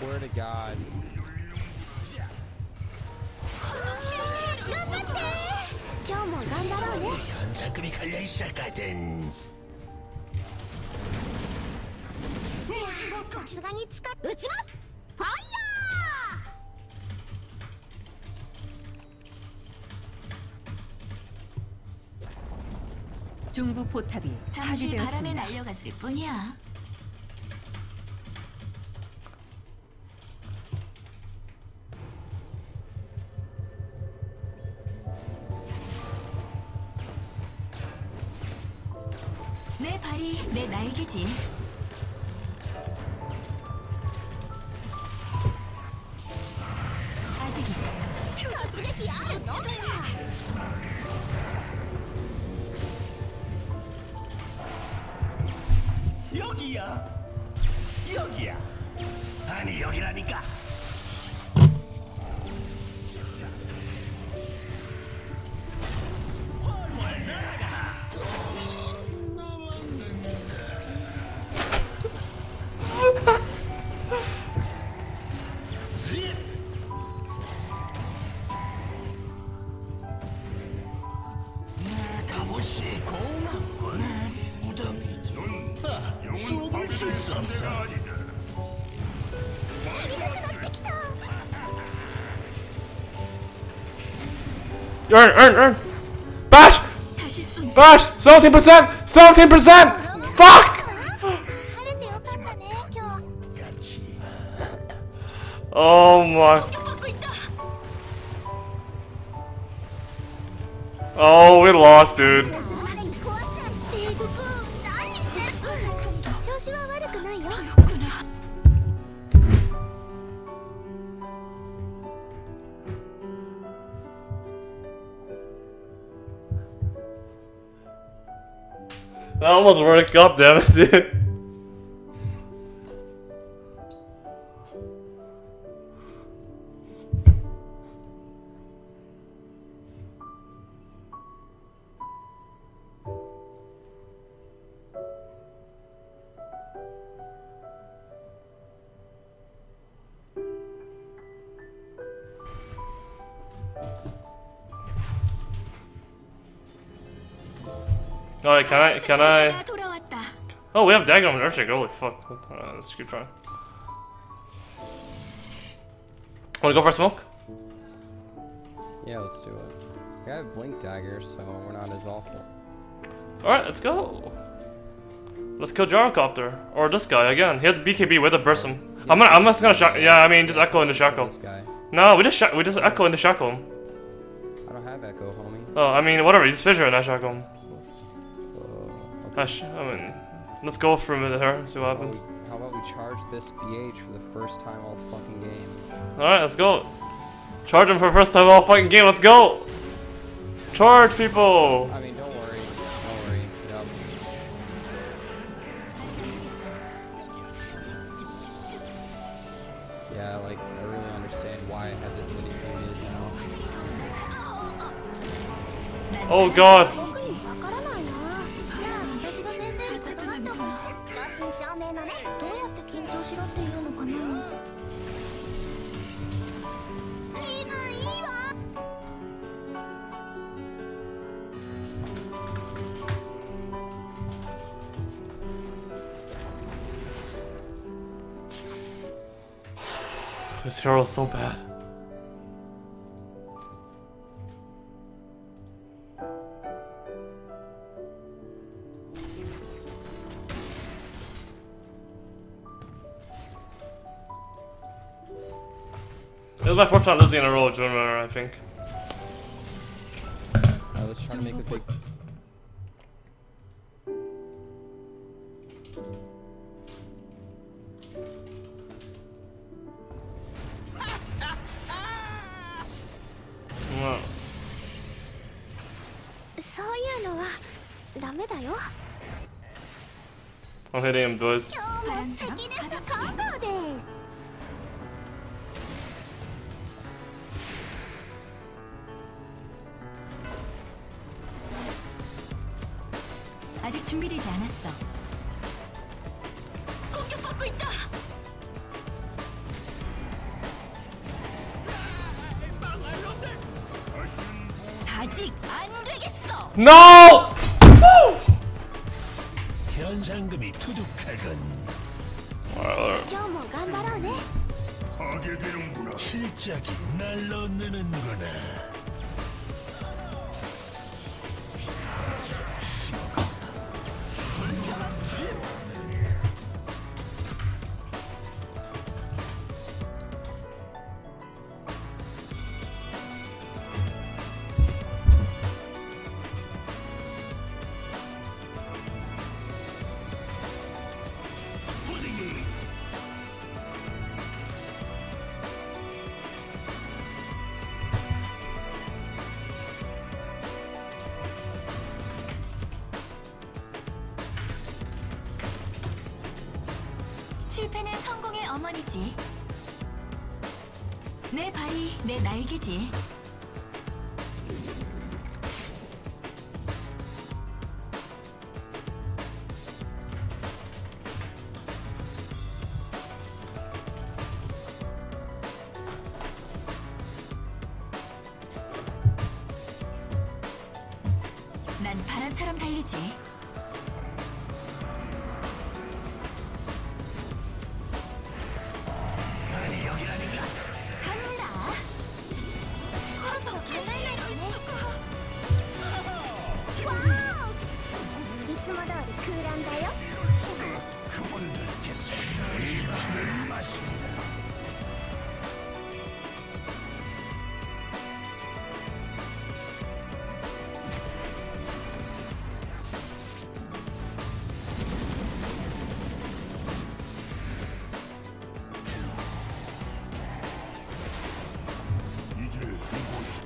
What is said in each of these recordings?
swear to God. 현상금이 걸려 있었거든. 중부 포탑이 잠시 바람에 파괴되었습니다. 날려갔을 뿐이야. 내 발이 내 날개지. 여기야. 여기야. 아니 여기라니까. 갑옷이 고맙군. 무덤이지. 속을 쉴 수 없어. Earn! Bash! Bash! 17%! 17%! Fuck! Oh my. Oh, we lost, dude. That almost worked, god damn it, dude. Alright, can I? Oh, we have dagger on Earthshake, holy fuck. Let's keep trying. Wanna go for a smoke? Yeah, let's do it. I have blink dagger, so we're not as awful. Alright, let's go. Let's kill Gyrocopter. Or this guy again. He has BKB with a burst him. I'm just gonna shock. Yeah, I mean, just echo into shackle. This guy. No, we just echo into shackle him. I don't have echo, homie. Oh, I mean, whatever, just fissure and I shackle him. Okay. I mean, let's go for her, see what happens. How about we charge this BH for the first time all fucking game? Alright, let's go. Charge him for the first time all fucking game, let's go! Charge people! I mean, don't worry. Don't worry. Yup. Yeah, like, I really understand why I have this many failures now. Oh god! This hero's so bad. This is my fourth time losing in a row, Runner, I think. Let's try to make a big... No. I'm hitting him, boys. 아직 준비되지 않았어. 공격받고 있다. 아직 안 되겠어. No! 현상금이 두둑하군. 今日も頑張ろうね 파괴되는구나. 실적이 날로 느는구나. 실패는 성공의 어머니지. 내 발이 내 날개지. 난 바람처럼 달리지. 간다. 어떻게 이럴 수가? わーいつも通り空欄だよ 그분들께서 힘을 마신다. 이제 이곳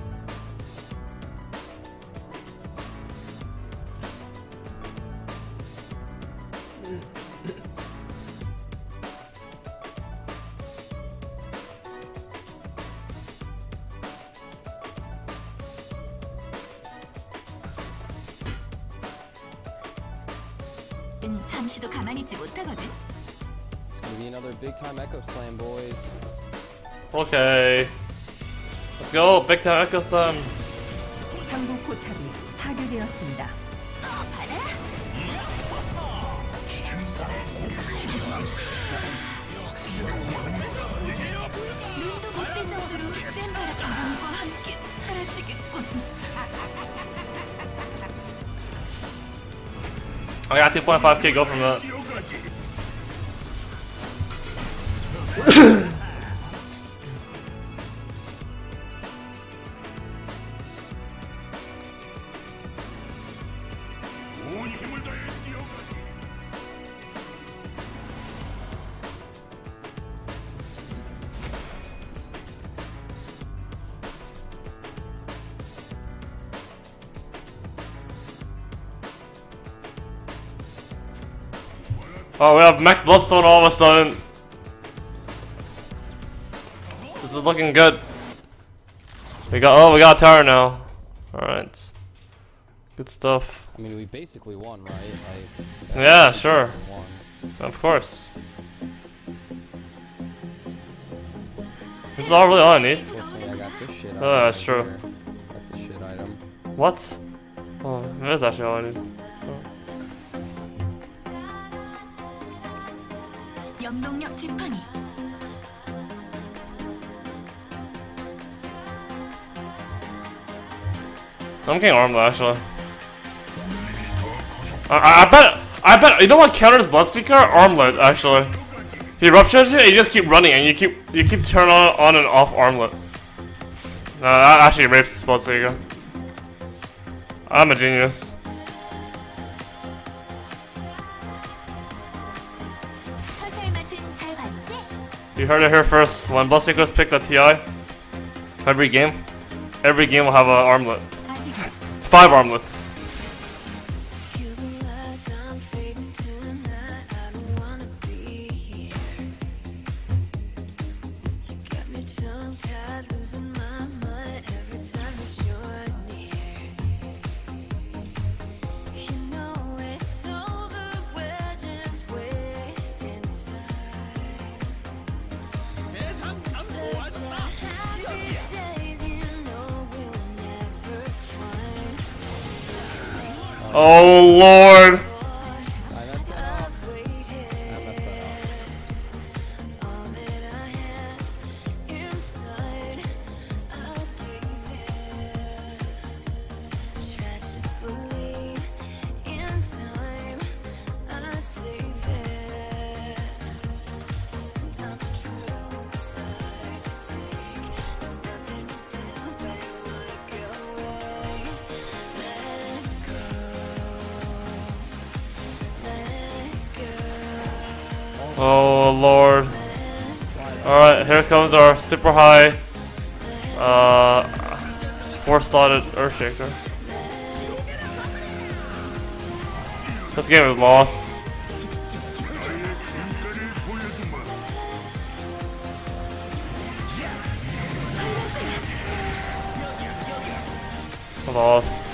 잠시도 가만히 있지 못하거든. It's gonna be another big time Echo Slam, boys. Okay. Let's go. Big time Echo Slam. 상부 포탑이 파괴되었습니다. 눈도 못 뜰 정도로 센 바람 바람과 함께 사라지겠군. I got 2.5k go from that. 온 힘을 다해 뛰어가지. Oh, we have Mech Bloodstone all of a sudden. This is looking good. We got a tower now. Alright. Good stuff. I mean, we basically won, right? Like, Yeah, sure. won. Of course. This is all really all I need. Fortunately, I got this shit. Oh, item that's right true. here. That's a shit item. What? Oh, that is actually all I need. 영동력 지팡이. I'm getting armed actually. I bet, you know what counters Bloodseeker? Armlet, actually. He ruptures you and you just keep running and you keep turning on and off Armlet. No, that actually rapes Bloodseeker. I'm a genius. 화살 맛은 잘 봤지? You heard it here first. When Bloodseekers pick the TI, every game will have an armlet. 아직 5 armlets. Oh lord. I messed that up. I messed that up. Oh lord. Alright, here comes our super high 4-slotted Earthshaker. This game is lost. Lost.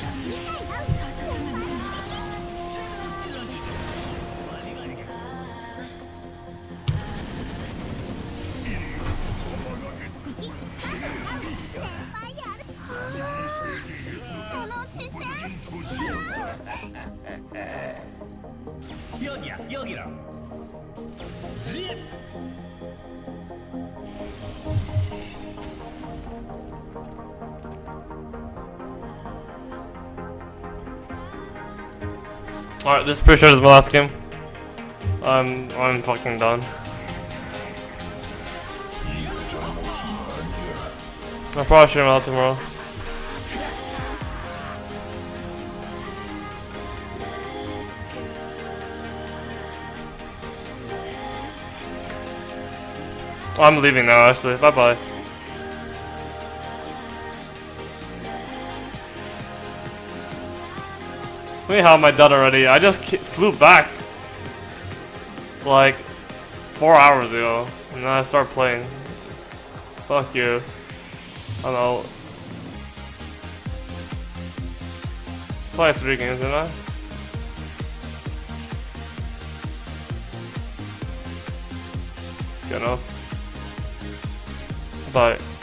여기야, 여기라. 쉿! Alright, this is pretty sure this is my last game. I'm fucking done. I'll probably stream out tomorrow. I'm leaving now, actually. Bye bye. Wait, how am I done already? I just flew back like 4 hours ago, and then I start playing. Fuck you. I don't know. Play 3 games, didn't I? Good enough. Bye.